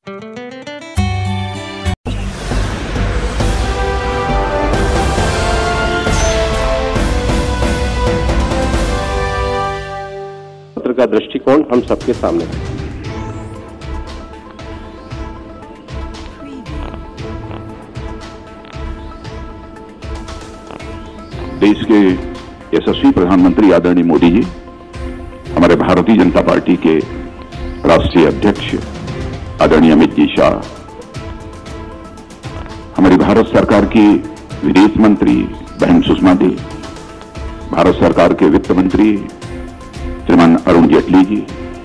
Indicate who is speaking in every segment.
Speaker 1: पत्र का दृष्टिकोण हम सबके सामने है।
Speaker 2: देश के यशस्वी प्रधानमंत्री आदरणीय मोदी जी, हमारे भारतीय जनता पार्टी के राष्ट्रीय अध्यक्ष आदरणीय अमित जी शाह, हमारी भारत सरकार की विदेश मंत्री बहन सुषमा जी, भारत सरकार के वित्त मंत्री श्रीमान अरुण जेटली जी,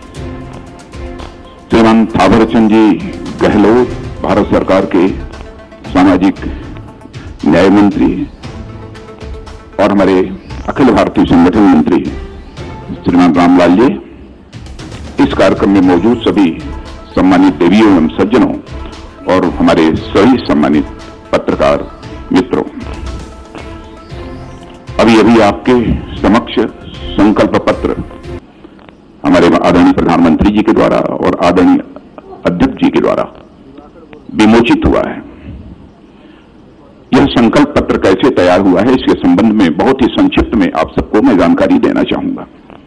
Speaker 2: श्रीमान थावरचंद जी गहलोत, भारत सरकार के सामाजिक न्याय मंत्री, और हमारे अखिल भारतीय संगठन मंत्री श्रीमान रामलाल जी, इस कार्यक्रम में मौजूद सभी सम्मानित देवियों एवं सज्जनों और हमारे सभी सम्मानित पत्रकार मित्रों, अभी अभी आपके समक्ष संकल्प पत्र हमारे आदरणीय प्रधानमंत्री जी के द्वारा और आदरणीय अध्यक्ष जी के द्वारा विमोचित हुआ है। यह संकल्प पत्र कैसे तैयार हुआ है, इसके संबंध में बहुत ही संक्षिप्त में आप सबको मैं जानकारी देना चाहूंगा।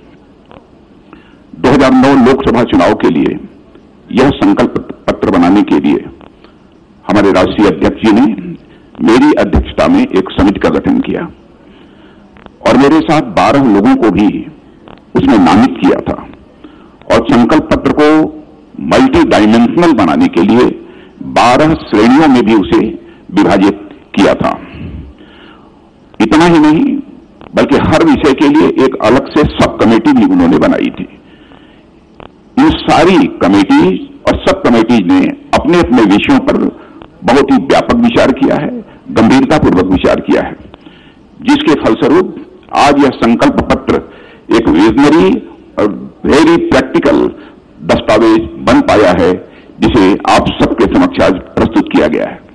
Speaker 2: 2009 लोकसभा चुनाव के लिए यह संकल्प पत्र बनाने के लिए हमारे राष्ट्रीय अध्यक्ष जी ने मेरी अध्यक्षता में एक समिति का गठन किया और मेरे साथ 12 लोगों को भी उसमें नामित किया था और संकल्प पत्र को मल्टी डायमेंशनल बनाने के लिए 12 श्रेणियों में भी उसे विभाजित किया था। इतना ही नहीं बल्कि हर विषय के लिए एक अलग से सब कमेटी भी उन्होंने बनाई थी। इन सारी कमेटी और सब कमेटी ने अपने अपने विषयों पर बहुत ही व्यापक विचार किया है, गंभीरतापूर्वक विचार किया है, जिसके फलस्वरूप आज यह संकल्प पत्र एक विजनरी और वेरी प्रैक्टिकल दस्तावेज बन पाया है, जिसे आप सबके समक्ष आज प्रस्तुत किया गया है।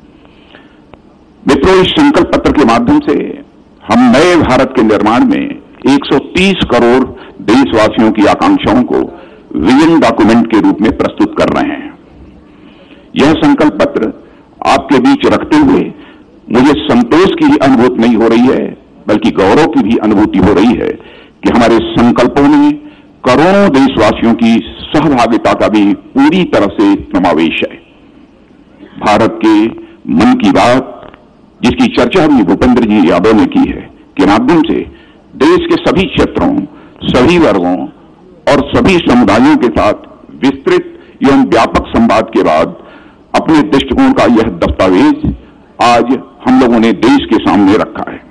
Speaker 2: मित्रों, इस संकल्प पत्र के माध्यम से हम नए भारत के निर्माण में 130 करोड़ देशवासियों की आकांक्षाओं को विजन डॉक्यूमेंट के रूप में प्रस्तुत कर रहे हैं। यह संकल्प पत्र आपके बीच रखते हुए मुझे संतोष की अनुभूति नहीं हो रही है, बल्कि गौरव की भी अनुभूति हो रही है कि हमारे संकल्पों में करोड़ों देशवासियों की सहभागिता का भी पूरी तरह से समावेश है। भारत के मन की बात, जिसकी चर्चा भी भूपेंद्र जी यादव ने की है, के माध्यम से देश के सभी क्षेत्रों, सभी वर्गों और सभी समुदायों के साथ विस्तृत एवं व्यापक संवाद के बाद अपने दृष्टिकोण का यह दस्तावेज आज हम लोगों ने देश के सामने रखा है।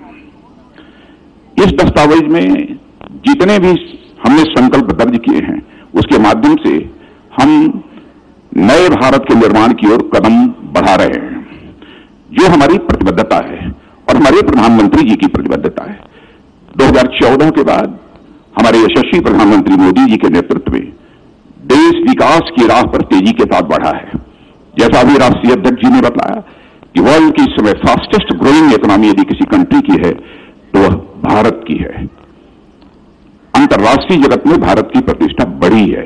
Speaker 2: इस दस्तावेज में जितने भी हमने संकल्प दर्ज किए हैं, उसके माध्यम से हम नए भारत के निर्माण की ओर कदम बढ़ा रहे हैं, जो हमारी प्रतिबद्धता है और हमारे प्रधानमंत्री जी की प्रतिबद्धता है। 2014 के बाद हमारे यशस्वी प्रधानमंत्री मोदी जी के नेतृत्व में देश विकास की राह पर तेजी के साथ बढ़ा है। जैसा अभी राष्ट्रीय अध्यक्ष जी ने बताया कि वर्ल्ड की इस समय फास्टेस्ट ग्रोइंग इकोनॉमी यदि किसी कंट्री की है तो वह भारत की है। अंतर्राष्ट्रीय जगत में भारत की प्रतिष्ठा बढ़ी है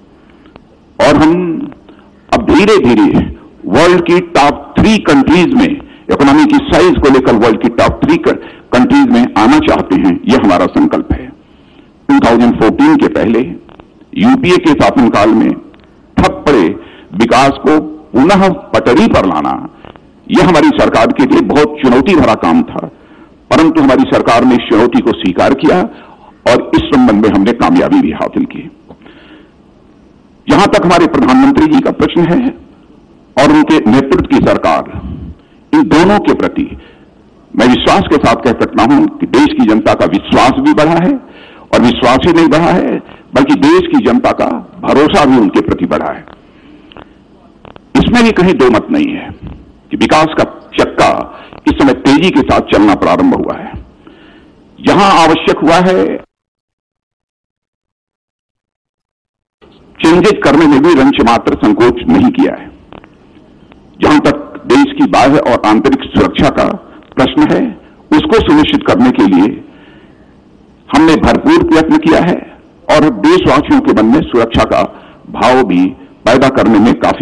Speaker 2: और हम अब धीरे धीरे वर्ल्ड की टॉप 3 कंट्रीज में, इकोनॉमी की साइज को लेकर वर्ल्ड की टॉप 3 कंट्रीज में आना चाहते हैं। यह हमारा संकल्प है। 2014 के पहले यूपीए के शासनकाल में ठप पड़े विकास को पुनः पटरी पर लाना, यह हमारी सरकार के लिए बहुत चुनौती भरा काम था, परंतु हमारी सरकार ने इस चुनौती को स्वीकार किया और इस संबंध में हमने कामयाबी भी हासिल की। यहां तक हमारे प्रधानमंत्री जी का प्रश्न है और उनके नेतृत्व की सरकार, इन दोनों के प्रति मैं विश्वास के साथ कह सकता हूं कि देश की जनता का विश्वास भी बढ़ा है और विश्वास ही नहीं बढ़ा है बल्कि देश की जनता का भरोसा भी उनके प्रति बढ़ा है। इसमें भी कहीं दो मत नहीं है कि विकास का चक्का इस समय तेजी के साथ चलना प्रारंभ हुआ है। यहां आवश्यक हुआ है चेंजेस करने में भी रंच मात्र संकोच नहीं किया है। जहां तक देश की बाह्य और आंतरिक सुरक्षा का प्रश्न है, उसको सुनिश्चित करने के लिए हमने भरपूर प्रयत्न किया है और देशवासियों के मन में सुरक्षा का भाव भी पैदा करने में काफी हद तक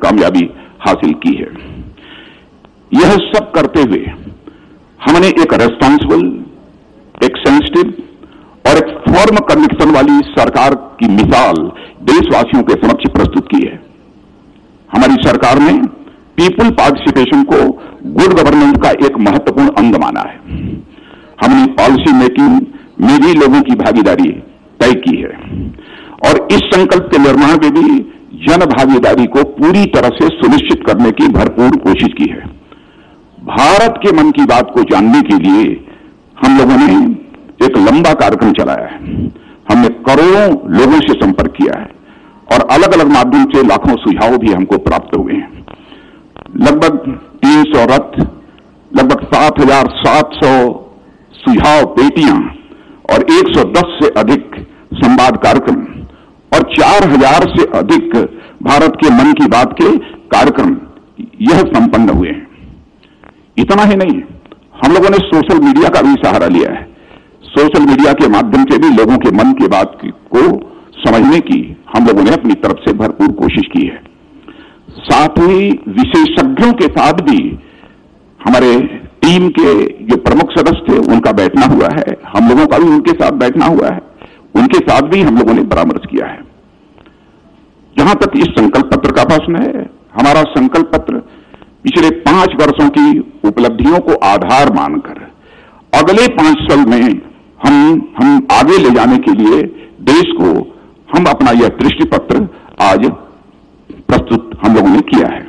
Speaker 2: कामयाबी हासिल की है। यह सब करते हुए हमने एक रेस्पॉन्सिबल, एक सेंसिटिव और एक फॉर्म कन्विक्शन वाली सरकार की मिसाल देशवासियों के समक्ष प्रस्तुत की है। हमारी सरकार ने पीपल पार्टिसिपेशन को गुड गवर्नेंस का एक महत्वपूर्ण अंग माना है। हमने पॉलिसी मेकिंग में भी लोगों की भागीदारी तय की है और इस संकल्प के निर्माण में भी जन भागीदारी को पूरी तरह से सुनिश्चित करने की भरपूर कोशिश की है। भारत के मन की बात को जानने के लिए हम लोगों ने एक लंबा कार्यक्रम चलाया है। हमने करोड़ों लोगों से संपर्क किया है और अलग अलग माध्यम से लाखों सुझाव भी हमको प्राप्त हुए हैं। लगभग 300 रथ, लगभग 7,700 सुझाव पेटियां और 110 से अधिक संवाद कार्यक्रम और 4,000 से अधिक भारत के मन की बात के कार्यक्रम यह संपन्न हुए हैं। इतना ही नहीं, हम लोगों ने सोशल मीडिया का भी सहारा लिया है। सोशल मीडिया के माध्यम से भी लोगों के मन की बात को समझने की हम लोगों ने अपनी तरफ से भरपूर कोशिश की है। साथ ही विशेषज्ञों के साथ भी हमारे टीम के जो प्रमुख सदस्य थे उनका बैठना हुआ है, हम लोगों का भी उनके साथ बैठना हुआ है, उनके साथ भी हम लोगों ने परामर्श किया है। जहां तक इस संकल्प पत्र का प्रश्न है, हमारा संकल्प पत्र पिछले 5 वर्षों की उपलब्धियों को आधार मानकर अगले 5 साल में हम आगे ले जाने के लिए देश को हम अपना यह दृष्टि पत्र आज प्रस्तुत हम लोगों ने किया है।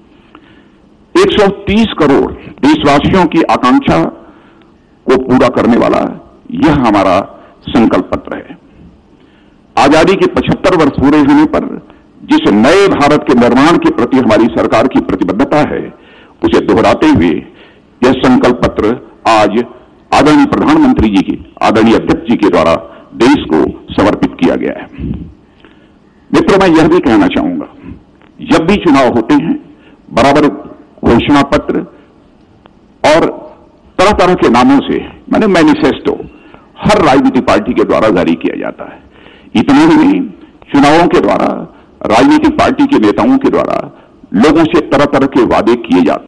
Speaker 2: 130 करोड़ देशवासियों की आकांक्षा को पूरा करने वाला यह हमारा संकल्प पत्र है। आजादी के 75 वर्ष पूरे होने पर जिस नए भारत के निर्माण के प्रति हमारी सरकार की प्रतिबद्धता है, उसे दोहराते हुए यह संकल्प पत्र आज आदरणीय प्रधानमंत्री जी की, आदरणीय अध्यक्ष जी के द्वारा देश को समर्पित किया गया है। मित्रों, मैं यह भी कहना चाहूंगा, जब भी चुनाव होते हैं बराबर घोषणा पत्र और तरह तरह के नामों से माने मैनिफेस्टो हर राजनीतिक पार्टी के द्वारा जारी किया जाता है। इतना ही नहीं, चुनावों के द्वारा राजनीतिक पार्टी के नेताओं के द्वारा लोगों से तरह तरह के वादे किए जाते।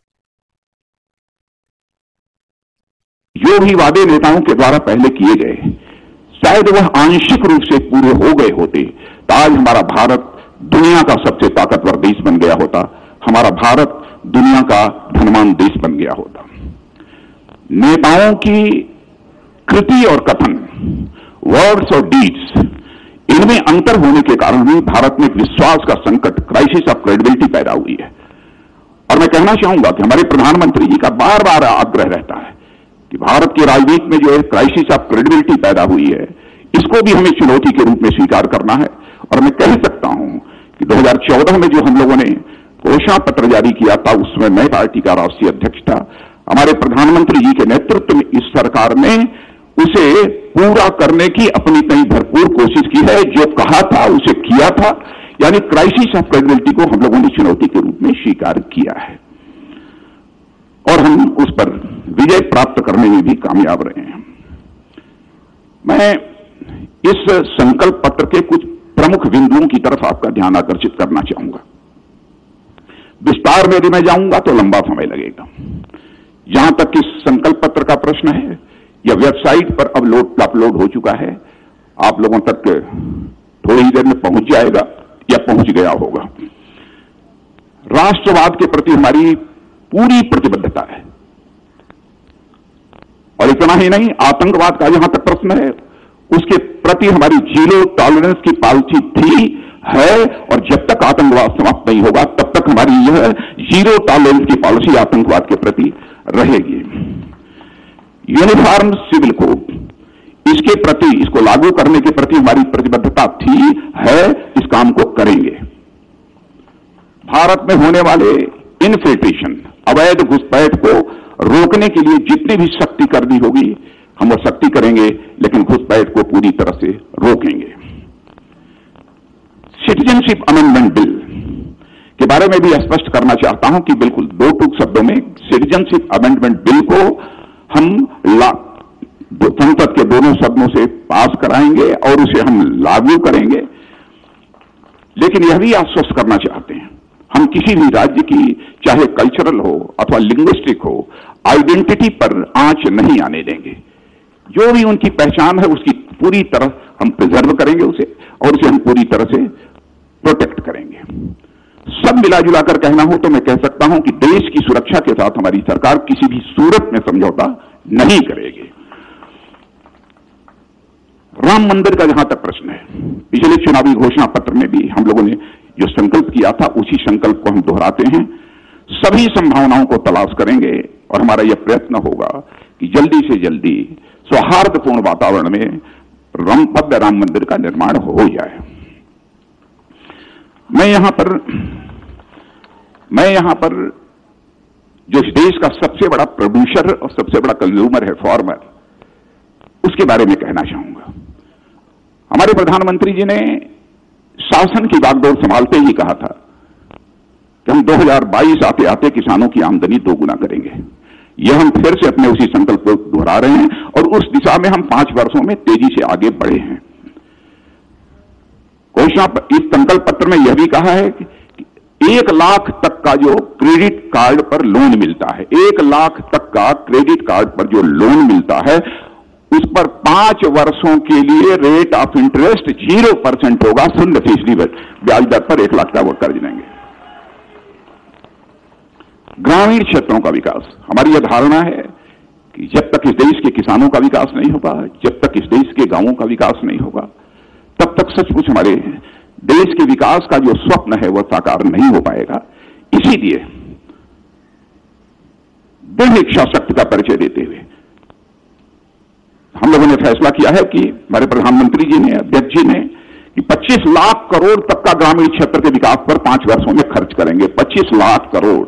Speaker 2: जो भी वादे नेताओं के द्वारा पहले किए गए, शायद वह आंशिक रूप से पूरे हो गए होते तो आज हमारा भारत दुनिया का सबसे ताकतवर देश बन गया होता, हमारा भारत दुनिया का धनवान देश बन गया होता। नेताओं की कृति और कथन, वर्ड्स और डीड्स, इनमें अंतर होने के कारण ही भारत में विश्वास का संकट, क्राइसिस ऑफ क्रेडिबिलिटी पैदा हुई है। और मैं कहना चाहूंगा कि हमारे प्रधानमंत्री जी का बार बार आग्रह रहता है कि भारत की राजनीति में जो है क्राइसिस ऑफ क्रेडिबिलिटी पैदा हुई है, इसको भी हमें चुनौती के रूप में स्वीकार करना है। और मैं कह सकता हूं कि 2014 में जो हम लोगों ने घोषणा पत्र जारी किया था, उसमें मैं पार्टी का राष्ट्रीय अध्यक्ष था। हमारे प्रधानमंत्री जी के नेतृत्व में इस सरकार ने उसे पूरा करने की अपनी कई भरपूर कोशिश की है। जो कहा था उसे किया था, यानी क्राइसिस ऑफ क्रेडिबिलिटी को हम लोगों ने चुनौती के रूप में स्वीकार किया है और हम उस पर विजय प्राप्त करने में भी कामयाब रहे हैं। मैं इस संकल्प पत्र के कुछ प्रमुख बिंदुओं की तरफ आपका ध्यान आकर्षित करना चाहूंगा। विस्तार में यदि मैं जाऊंगा तो लंबा समय लगेगा। जहां तक इस संकल्प पत्र का प्रश्न है, यह वेबसाइट पर अपलोड हो चुका है, आप लोगों तक थोड़ी ही देर में पहुंच जाएगा या पहुंच गया होगा। राष्ट्रवाद के प्रति हमारी पूरी प्रतिबद्धता है और इतना ही नहीं, आतंकवाद का जहां तक प्रश्न है उसके प्रति हमारी जीरो टॉलरेंस की पॉलिसी थी, है और जब तक आतंकवाद समाप्त नहीं होगा तब तक हमारी यह जीरो टॉलरेंस की पॉलिसी आतंकवाद के प्रति रहेगी। यूनिफॉर्म सिविल कोड, इसके प्रति, इसको लागू करने के प्रति हमारी प्रतिबद्धता थी, है, इस काम को करेंगे। भारत में होने वाले इन्फिल्ट्रेशन, अवैध घुसपैठ को रोकने के लिए जितनी भी शक्ति करनी होगी हम वो शक्ति करेंगे, लेकिन घुसपैठ को पूरी तरह से रोकेंगे। सिटीजनशिप अमेंडमेंट बिल के बारे में भी स्पष्ट करना चाहता हूं कि बिल्कुल 2 टूक शब्दों में सिटीजनशिप अमेंडमेंट बिल को हम संसद के दोनों सदनों से पास कराएंगे और उसे हम लागू करेंगे। लेकिन यह भी आश्वस्त करना चाहते हैं, हम किसी भी राज्य की, चाहे कल्चरल हो अथवा लिंग्विस्टिक हो, आइडेंटिटी पर आंच नहीं आने देंगे। जो भी उनकी पहचान है उसकी पूरी तरह हम प्रिजर्व करेंगे उसे, और उसे हम पूरी तरह से प्रोटेक्ट करेंगे। सब मिलाजुला कर कहना हो तो मैं कह सकता हूं कि देश की सुरक्षा के साथ हमारी सरकार किसी भी सूरत में समझौता नहीं करेगी। राम मंदिर का जहां तक प्रश्न है, पिछले चुनावी घोषणा पत्र में भी हम लोगों ने जो संकल्प किया था उसी संकल्प को हम दोहराते हैं। सभी संभावनाओं को तलाश करेंगे और हमारा यह प्रयत्न होगा कि जल्दी से जल्दी सौहार्दपूर्ण वातावरण में भव्य राम मंदिर का निर्माण हो जाए। मैं यहां पर जो इस देश का सबसे बड़ा प्रोड्यूसर और सबसे बड़ा कंज्यूमर है, फार्मर, उसके बारे में कहना चाहूंगा। हमारे प्रधानमंत्री जी ने शासन की बागडोर संभालते ही कहा था कि हम 2022 आते आते किसानों की आमदनी दोगुना करेंगे। यह हम फिर से अपने उसी संकल्प को दोहरा रहे हैं और उस दिशा में हम 5 वर्षों में तेजी से आगे बढ़े हैं। घोषणा इस संकल्प पत्र में यह भी कहा है कि 1 लाख तक का जो क्रेडिट कार्ड पर लोन मिलता है, 1 लाख तक का क्रेडिट कार्ड पर जो लोन मिलता है, उस पर 5 वर्षों के लिए रेट ऑफ इंटरेस्ट 0% होगा, 0% ब्याज दर पर 1 लाख का वो कर्ज लेंगे। ग्रामीण क्षेत्रों का विकास, हमारी यह धारणा है कि जब तक इस देश के किसानों का विकास नहीं होगा, जब तक इस देश के गांवों का विकास नहीं होगा, तब तक सचमुच हमारे देश के विकास का जो स्वप्न है वह साकार नहीं हो पाएगा। इसीलिए दृढ़ इच्छा शक्ति का परिचय देते हुए हम लोगों ने फैसला किया है कि हमारे प्रधानमंत्री जी ने, अध्यक्ष जी ने, कि 25 लाख करोड़ तक का ग्रामीण क्षेत्र के विकास पर 5 वर्षों में खर्च करेंगे। 25 लाख करोड़।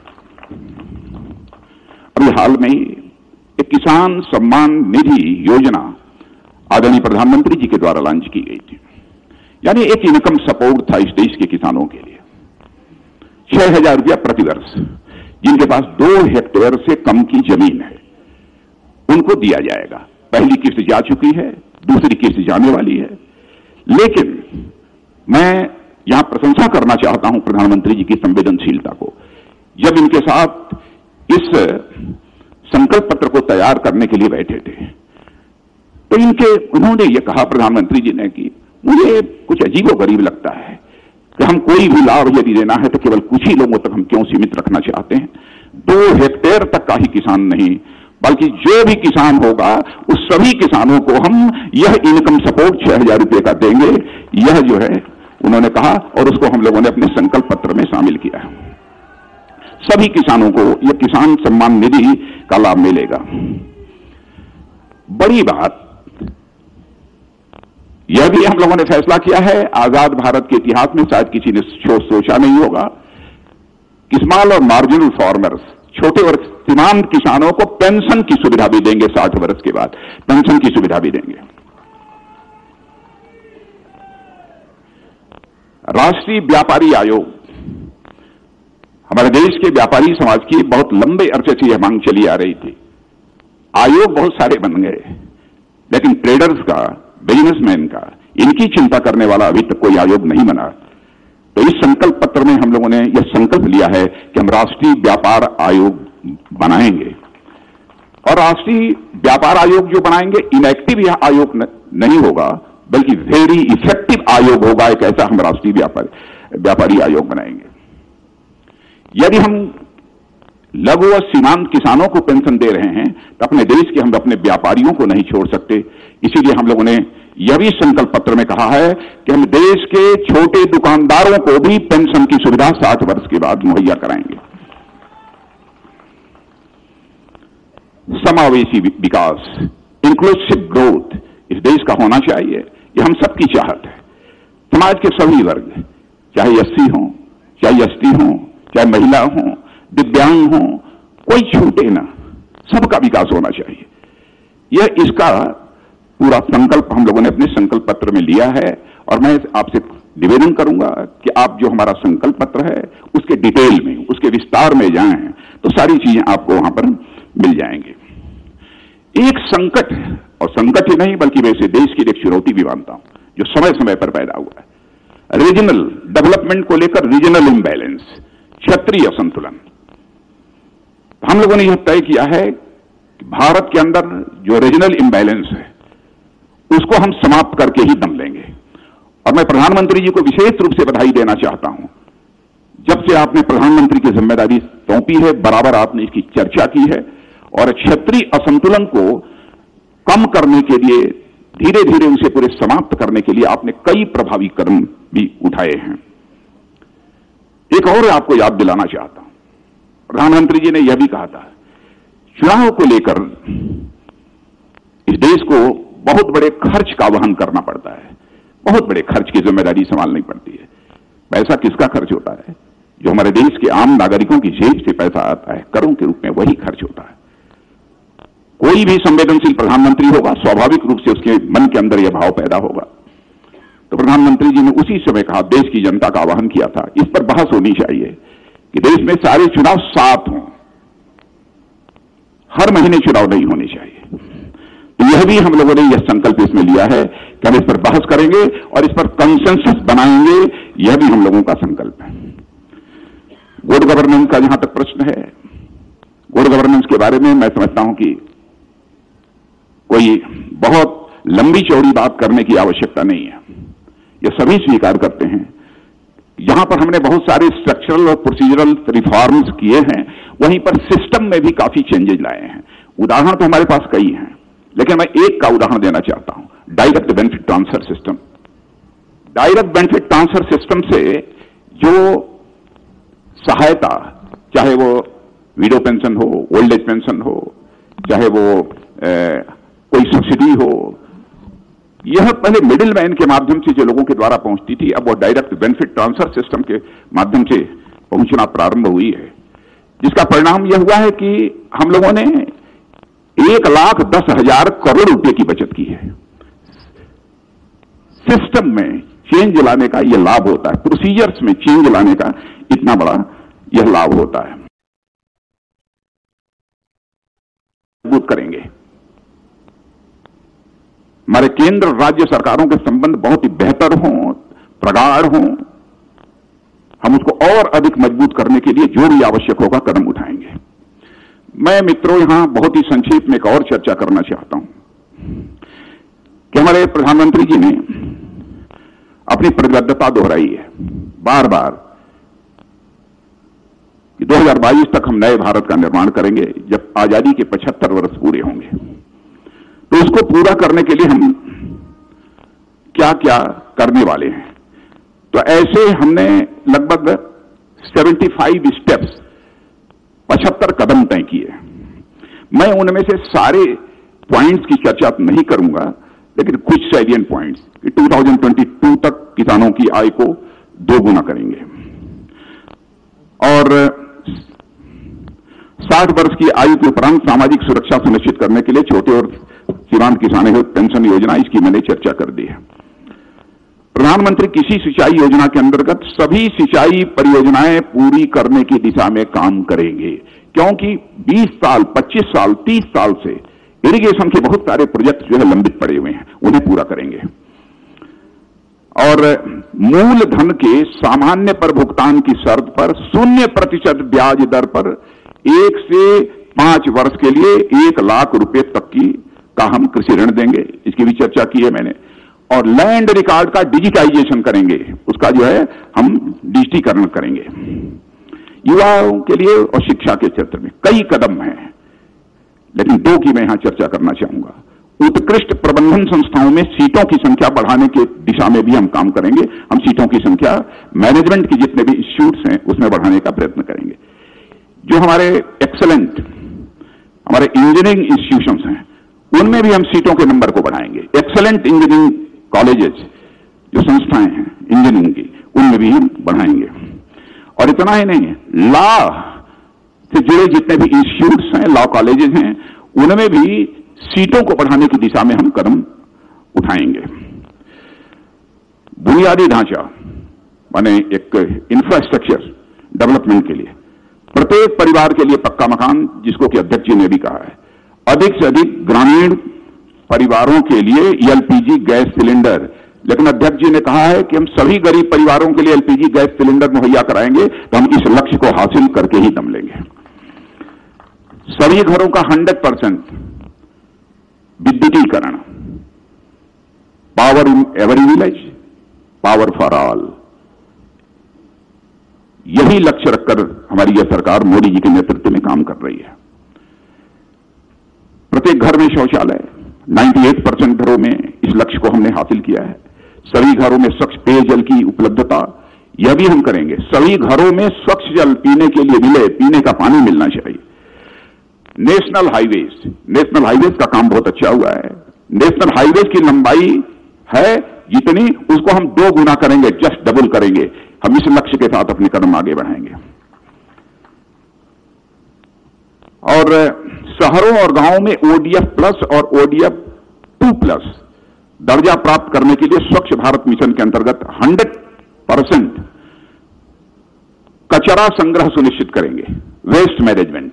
Speaker 2: अभी हाल में ही एक किसान सम्मान निधि योजना आदरणीय प्रधानमंत्री जी के द्वारा लॉन्च की गई थी। यानी एक इनकम सपोर्ट था इस देश के किसानों के लिए। 6,000 रुपया प्रतिवर्ष जिनके पास 2 हेक्टेयर से कम की जमीन है उनको दिया जाएगा। पहली किस्त जा चुकी है, दूसरी किस्त जाने वाली है। लेकिन मैं यहां प्रशंसा करना चाहता हूं प्रधानमंत्री जी की संवेदनशीलता को। जब इनके साथ इस संकल्प पत्र को तैयार करने के लिए बैठे थे तो उन्होंने ये कहा, प्रधानमंत्री जी ने, कि मुझे कुछ अजीबोगरीब लगता है कि हम कोई भी लाभ यदि देना है तो केवल कुछ ही लोगों तक हम क्यों सीमित रखना चाहते हैं। 2 हेक्टेयर तक का ही किसान नहीं, बल्कि जो भी किसान होगा उस सभी किसानों को हम यह इनकम सपोर्ट 6,000 रुपये का देंगे। यह जो है उन्होंने कहा और उसको हम लोगों ने अपने संकल्प पत्र में शामिल किया है। सभी किसानों को यह किसान सम्मान निधि का लाभ मिलेगा। बड़ी बात यह भी हम लोगों ने फैसला किया है, आजाद भारत के इतिहास में शायद किसी ने सोचा नहीं होगा कि स्मॉल और मार्जिनल फार्मर्स, छोटे और सीमांत किसानों को पेंशन की सुविधा भी देंगे। 60 वर्ष के बाद पेंशन की सुविधा भी देंगे। राष्ट्रीय व्यापारी आयोग, हमारे देश के व्यापारी समाज की बहुत लंबे अरसे से यह मांग चली आ रही थी। आयोग बहुत सारे बन गए, लेकिन ट्रेडर्स का, बिजनेसमैन का, इनकी चिंता करने वाला अभी तक कोई आयोग नहीं बना। तो इस संकल्प पत्र में हम लोगों ने यह संकल्प लिया है कि हम राष्ट्रीय व्यापार आयोग बनाएंगे। और राष्ट्रीय व्यापार आयोग जो बनाएंगे, इनएक्टिव यह आयोग नहीं होगा, बल्कि वेरी इफेक्टिव आयोग होगा। एक ऐसा हम राष्ट्रीय व्यापारी आयोग बनाएंगे। यदि हम लघु और सीमांत किसानों को पेंशन दे रहे हैं तो अपने देश के हम अपने व्यापारियों को नहीं छोड़ सकते। इसीलिए हम लोगों ने यह भी संकल्प पत्र में कहा है कि हम देश के छोटे दुकानदारों को भी पेंशन की सुविधा 60 वर्ष के बाद मुहैया कराएंगे। समावेशी विकास, इंक्लूसिव ग्रोथ इस देश का होना चाहिए। यह हम सबकी चाहत है। समाज के सभी वर्ग, चाहे एससी हो, चाहे एसटी हो, चाहे महिला हो, दिव्यांग हो, कोई छूटे ना, सबका विकास होना चाहिए। यह इसका पूरा संकल्प हम लोगों ने अपने संकल्प पत्र में लिया है। और मैं आपसे निवेदन करूंगा कि आप जो हमारा संकल्प पत्र है उसके डिटेल में, उसके विस्तार में जाएं तो सारी चीजें आपको वहां पर मिल जाएंगी। एक संकट, और संकट ही नहीं बल्कि वैसे देश की एक चुनौती भी मानता हूं, जो समय समय पर पैदा हुआ है, रीजनल डेवलपमेंट को लेकर रीजनल इम्बैलेंस। क्षेत्रीय असंतुलन। हम लोगों ने यह तय किया है कि भारत के अंदर जो रीजनल इम्बैलेंस है उसको हम समाप्त करके ही दम लेंगे। और मैं प्रधानमंत्री जी को विशेष रूप से बधाई देना चाहता हूं। जब से आपने प्रधानमंत्री की जिम्मेदारी सौंपी है, बराबर आपने इसकी चर्चा की है और क्षेत्रीय असंतुलन को कम करने के लिए, धीरे धीरे उसे पूरे समाप्त करने के लिए आपने कई प्रभावी कदम भी उठाए हैं। एक और आपको याद दिलाना चाहता हूं, प्रधानमंत्री जी ने यह भी कहा था, चुनाव को लेकर इस देश को बहुत बड़े खर्च का वहन करना पड़ता है, बहुत बड़े खर्च की जिम्मेदारी संभालनी पड़ती है। पैसा किसका खर्च होता है? जो हमारे देश के आम नागरिकों की जेब से पैसा आता है, करों के रूप में, वही खर्च होता है। कोई भी संवेदनशील प्रधानमंत्री होगा, स्वाभाविक रूप से उसके मन के अंदर यह भाव पैदा होगा। तो प्रधानमंत्री जी ने उसी समय कहा, देश की जनता का आह्वान किया था, इस पर बहस होनी चाहिए कि देश में सारे चुनाव साथ हों, हर महीने चुनाव नहीं होने चाहिए। तो यह भी हम लोगों ने यह संकल्प इसमें लिया है कि हम इस पर बहस करेंगे और इस पर कंसेंसस बनाएंगे, यह भी हम लोगों का संकल्प है। गुड गवर्नेंस का जहां तक प्रश्न है, गुड गवर्नेंस के बारे में मैं समझता हूं कि कोई बहुत लंबी चौड़ी बात करने की आवश्यकता नहीं है। यह सभी स्वीकार करते हैं। यहां पर हमने बहुत सारे स्ट्रक्चरल और प्रोसीजरल रिफॉर्म्स किए हैं, वहीं पर सिस्टम में भी काफी चेंजेस लाए हैं। उदाहरण तो हमारे पास कई हैं, लेकिन मैं एक का उदाहरण देना चाहता हूं, direct benefit transfer system. Direct benefit transfer system से जो सहायता, चाहे वो विडो पेंशन हो, ओल्ड एज पेंशन हो, चाहे वो कोई सब्सिडी हो, यह पहले मिडिल मैन के माध्यम से जो लोगों के द्वारा पहुंचती थी, अब वो डायरेक्ट बेनिफिट ट्रांसफर सिस्टम के माध्यम से पहुंचना प्रारंभ हुई है। जिसका परिणाम यह हुआ है कि हम लोगों ने 1,10,000 करोड़ रुपए की बचत की है। सिस्टम में चेंज लाने का यह लाभ होता है, प्रोसीजर्स में चेंज लाने का इतना बड़ा यह लाभ होता है। मजबूत करेंगे। हमारे केंद्र राज्य सरकारों के संबंध बहुत ही बेहतर हों, प्रगाढ़ हों। हम उसको और अधिक मजबूत करने के लिए जो भी आवश्यक होगा कदम उठाएंगे। मैं मित्रों यहां बहुत ही संक्षेप में एक और चर्चा करना चाहता हूं कि हमारे प्रधानमंत्री जी ने अपनी प्रतिबद्धता दोहराई है बार बार कि 2022 तक हम नए भारत का निर्माण करेंगे, जब आजादी के 75 वर्ष पूरे होंगे। तो उसको पूरा करने के लिए हम क्या क्या करने वाले हैं। तो ऐसे हमने लगभग 75 स्टेप्स, 75 कदम तय किए। मैं उनमें से सारे पॉइंट्स की चर्चा नहीं करूंगा, लेकिन कुछ सैलिएंट पॉइंट्स कि 2022 तक किसानों की आय को 2 गुना करेंगे और 60 वर्ष की आयु के उपरांत सामाजिक सुरक्षा सुनिश्चित करने के लिए छोटे और सीमांत किसानों पेंशन योजना, इसकी मैंने चर्चा कर दी है। प्रधानमंत्री कृषि सिंचाई योजना के अंतर्गत सभी सिंचाई परियोजनाएं पूरी करने की दिशा में काम करेंगे, क्योंकि 20 साल, 25 साल, 30 साल से इरिगेशन के बहुत सारे प्रोजेक्ट जो है लंबित पड़े हुए हैं, उन्हें पूरा करेंगे। और मूलधन के सामान्य पर भुगतान की शर्त पर 0% ब्याज दर पर 1 से 5 वर्ष के लिए 1 लाख रुपए तक का हम कृषि ऋण देंगे, इसकी भी चर्चा की है मैंने। और लैंड रिकॉर्ड का डिजिटाइजेशन करेंगे, उसका जो है हम डिजिटीकरण करेंगे। युवाओं के लिए और शिक्षा के क्षेत्र में कई कदम हैं, लेकिन 2 की मैं यहां चर्चा करना चाहूंगा। उत्कृष्ट प्रबंधन संस्थाओं में सीटों की संख्या बढ़ाने की दिशा में भी हम काम करेंगे। हम सीटों की संख्या मैनेजमेंट के जितने भी इंस्टीट्यूट्स हैं उसमें बढ़ाने का प्रयत्न करेंगे। जो हमारे एक्सेलेंट, हमारे इंजीनियरिंग इंस्टीट्यूशंस हैं, उनमें भी हम सीटों के नंबर को बढ़ाएंगे। एक्सेलेंट इंजीनियरिंग कॉलेजेस, जो संस्थाएं हैं इंजीनियरिंग की, उनमें भी हम बढ़ाएंगे। और इतना ही नहीं, लॉ से जुड़े जितने भी इंस्टीट्यूट्स हैं, लॉ कॉलेजेस हैं, उनमें भी सीटों को बढ़ाने की दिशा में हम कदम उठाएंगे। बुनियादी ढांचा माने एक इंफ्रास्ट्रक्चर डेवलपमेंट के लिए प्रत्येक परिवार के लिए पक्का मकान, जिसको कि अध्यक्ष जी ने भी कहा है, अधिक से अधिक ग्रामीण परिवारों के लिए एलपीजी गैस सिलेंडर लेकिन अध्यक्ष जी ने कहा है कि हम सभी गरीब परिवारों के लिए एलपीजी गैस सिलेंडर मुहैया कराएंगे, तो हम इस लक्ष्य को हासिल करके ही दम लेंगे। सभी घरों का 100% विद्युतीकरण, power in every village, power for all, यही लक्ष्य रखकर हमारी यह सरकार मोदी जी के नेतृत्व में काम कर रही है। प्रत्येक घर में शौचालय, 98% घरों में इस लक्ष्य को हमने हासिल किया है। सभी घरों में स्वच्छ पेयजल की उपलब्धता, यह भी हम करेंगे। सभी घरों में स्वच्छ जल पीने के लिए मिले, पीने का पानी मिलना चाहिए। नेशनल हाईवेज का काम बहुत अच्छा हुआ है। नेशनल हाईवेज की लंबाई है जितनी, उसको हम 2 गुना करेंगे, जस्ट डबल करेंगे। हम इस लक्ष्य के साथ अपने कदम आगे बढ़ाएंगे। और शहरों और गांवों में ODF प्लस और ODF 2+ दर्जा प्राप्त करने के लिए स्वच्छ भारत मिशन के अंतर्गत 100% कचरा संग्रह सुनिश्चित करेंगे। Waste management,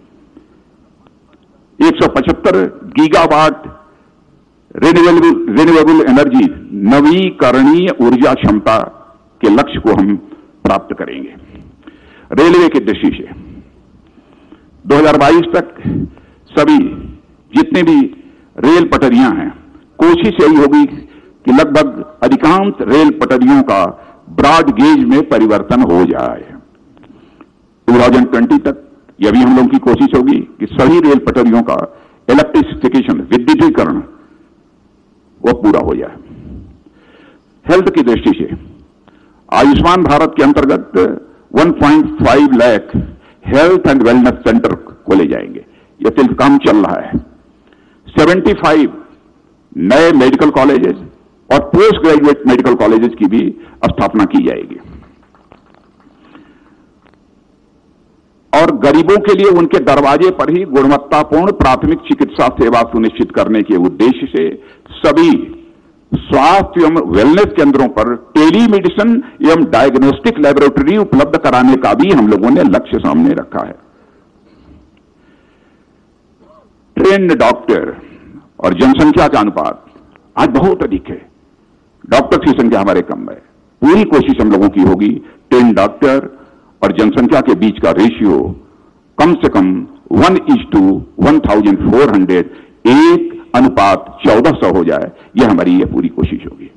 Speaker 2: 175 gigawatt renewable energy, नवीकरणीय ऊर्जा क्षमता के लक्ष्य को हम प्राप्त करेंगे। रेलवे की दृष्टि से 2022 तक सभी जितने भी रेल पटरियां हैं, कोशिश यही होगी कि लगभग अधिकांश रेल पटरियों का ब्रॉड गेज में परिवर्तन हो जाए। 2020 तक यह भी हम लोगों की कोशिश होगी कि सभी रेल पटरियों का इलेक्ट्रिफिकेशन, विद्युतीकरण, वो पूरा हो जाए। हेल्थ की दृष्टि से आयुष्मान भारत के अंतर्गत 1.5 lakh health and wellness centre खोले जाएंगे। यह सिर्फ काम चल रहा है। 75 नए मेडिकल कॉलेजेस और पोस्ट ग्रेजुएट मेडिकल कॉलेजेस की भी स्थापना की जाएगी। और गरीबों के लिए उनके दरवाजे पर ही गुणवत्तापूर्ण प्राथमिक चिकित्सा सेवा सुनिश्चित करने के उद्देश्य से सभी स्वास्थ्य एवं वेलनेस केंद्रों पर टेलीमेडिसिन एवं डायग्नोस्टिक लेबोरेटरी उपलब्ध कराने का भी हम लोगों ने लक्ष्य सामने रखा है। ट्रेन्ड डॉक्टर और जनसंख्या का अनुपात आज बहुत अधिक है। डॉक्टर की संख्या हमारे कम है। पूरी कोशिश हम लोगों की होगी ट्रेन्ड डॉक्टर और जनसंख्या के बीच का रेशियो कम से कम 1:1400, 1:1400 हो जाए। यह हमारी यह पूरी कोशिश होगी।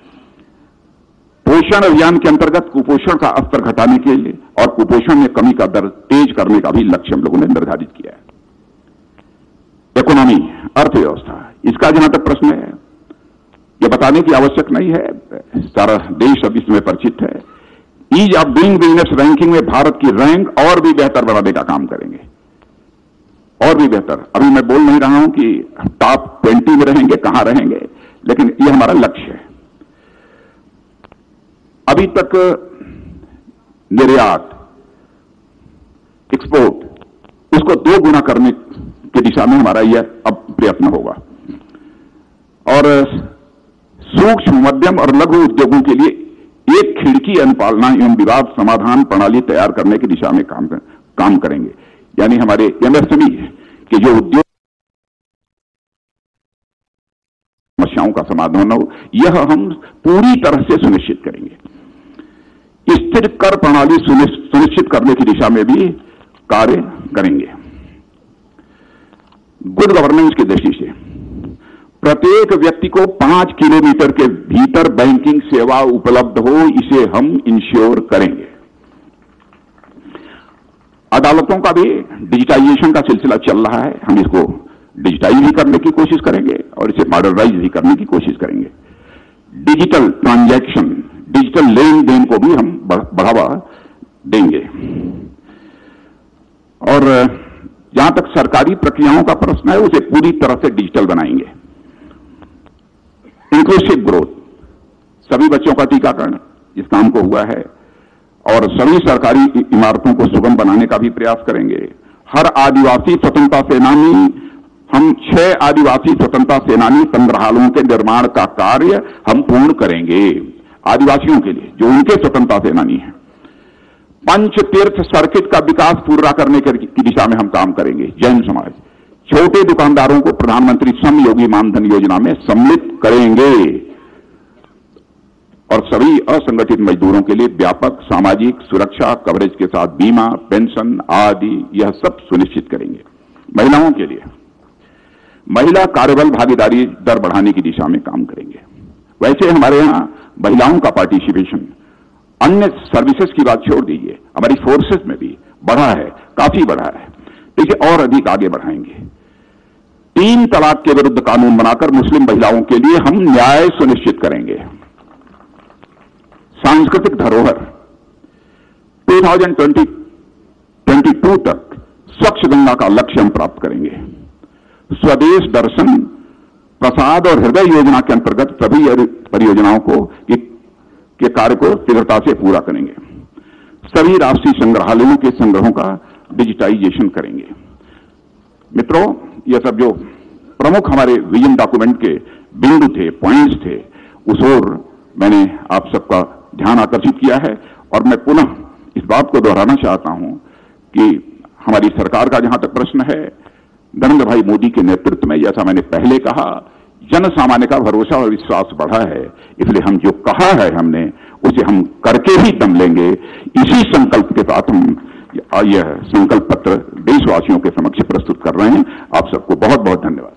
Speaker 2: पोषण अभियान के अंतर्गत कुपोषण का स्तर घटाने के लिए और कुपोषण में कमी का दर तेज करने का भी लक्ष्य हम लोगों ने निर्धारित किया है। इकोनॉमी, अर्थव्यवस्था, इसका जहां तक प्रश्न है, यह बताने की आवश्यक नहीं है, सारा देश अब इसमें परिचित है। Ease of doing business ranking में भारत की रैंक और भी बेहतर बनाने का काम करेंगे, और भी बेहतर। अभी मैं बोल नहीं रहा हूं कि टॉप 20 में रहेंगे, कहां रहेंगे, लेकिन यह हमारा लक्ष्य है। अभी तक निर्यात, एक्सपोर्ट, उसको 2 गुना करने की दिशा में हमारा यह अब प्रयत्न होगा। और सूक्ष्म, मध्यम और लघु उद्योगों के लिए एक खिड़की अनुपालना एवं विवाद समाधान प्रणाली तैयार करने की दिशा में काम करेंगे। यानी हमारे MSME के जो उद्योग समस्याओं का समाधान हो, यह हम पूरी तरह से सुनिश्चित करेंगे। स्थिर कर प्रणाली सुनिश्चित करने की दिशा में भी कार्य करेंगे। गुड गवर्नेंस की दृष्टि से प्रत्येक व्यक्ति को 5 किलोमीटर के भीतर बैंकिंग सेवा उपलब्ध हो, इसे हम इंश्योर करेंगे। अदालतों का भी डिजिटाइजेशन का सिलसिला चल रहा है। हम इसको डिजिटाइज भी करने की कोशिश करेंगे और इसे मॉडर्नाइज भी करने की कोशिश करेंगे। डिजिटल ट्रांजैक्शन, डिजिटल लेन देन को भी हम बढ़ावा देंगे। और जहां तक सरकारी प्रक्रियाओं का प्रश्न है, उसे पूरी तरह से डिजिटल बनाएंगे। इंक्लूसिव ग्रोथ, सभी बच्चों का टीकाकरण इस काम को हुआ है, और सभी सरकारी इमारतों को सुगम बनाने का भी प्रयास करेंगे। हर आदिवासी स्वतंत्रता सेनानी, हम 6 आदिवासी स्वतंत्रता सेनानी संग्रहालयों के निर्माण का कार्य हम पूर्ण करेंगे आदिवासियों के लिए, जो उनके स्वतंत्रता सेनानी हैं। पंच तीर्थ सर्किट का विकास पूरा करने की दिशा में हम काम करेंगे। जैन समाज, छोटे दुकानदारों को प्रधानमंत्री श्रम योगी मानधन योजना में सम्मिलित करेंगे। और सभी असंगठित मजदूरों के लिए व्यापक सामाजिक सुरक्षा कवरेज के साथ बीमा, पेंशन आदि यह सब सुनिश्चित करेंगे। महिलाओं के लिए महिला कार्यबल भागीदारी दर बढ़ाने की दिशा में काम करेंगे। वैसे हमारे यहां महिलाओं का पार्टिसिपेशन अन्य सर्विसेज की बात छोड़ दीजिए, हमारी फोर्सेस में भी बढ़ा है, काफी बढ़ा है। देखिए और अधिक आगे बढ़ाएंगे। 3 तलाक के विरुद्ध कानून बनाकर मुस्लिम महिलाओं के लिए हम न्याय सुनिश्चित करेंगे। सांस्कृतिक धरोहर 2022 तक स्वच्छ गंगा का लक्ष्य हम प्राप्त करेंगे। स्वदेश दर्शन प्रसाद और हृदय योजना के अंतर्गत सभी परियोजनाओं के कार्य को शीघ्रता से पूरा करेंगे। सभी राष्ट्रीय संग्रहालयों के संग्रहों का डिजिटाइजेशन करेंगे। मित्रों, यह सब जो प्रमुख हमारे विजन डॉक्यूमेंट के बिंदु थे, पॉइंट्स थे, उस ओर मैंने आप सबका ध्यान आकर्षित किया है। और मैं पुनः इस बात को दोहराना चाहता हूं कि हमारी सरकार का जहां तक प्रश्न है, नरेंद्र भाई मोदी के नेतृत्व में, जैसा मैंने पहले कहा, जन सामान्य का भरोसा और विश्वास बढ़ा है। इसलिए हम जो कहा है हमने, उसे हम करके ही दम लेंगे। इसी संकल्प के साथ हम यह संकल्प पत्र देशवासियों के समक्ष प्रस्तुत कर रहे हैं। आप सबको बहुत बहुत धन्यवाद।